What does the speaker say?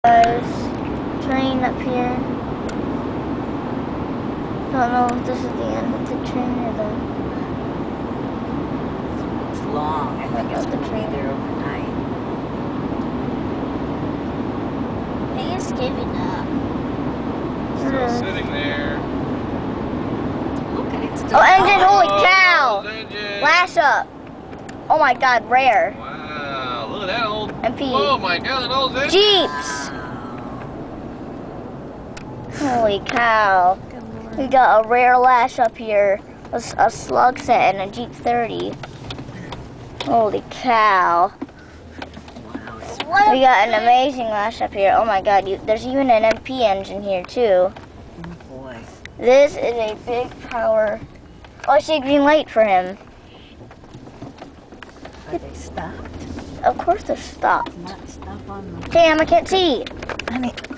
Guys, train up here. Don't know if this is the end of the train or the... It's long. I think it's going to be there overnight. They just giving up. Still sitting there. Look at it. Still engine, holy cow! Engine. Lash up. Oh my god, rare. Wow, look at that old... MP. Oh my god, that old engine. Jeeps! Holy cow. We got a rare lash up here. A slug set and a Jeep 30. Holy cow. Wow. We got an amazing lash up here. Oh my god, there's even an MP engine here too. Oh boy. This is a big power. Oh, I see a green light for him. Are they stopped? Of course they're stopped. Not stop on them. Damn, I can't see. I mean,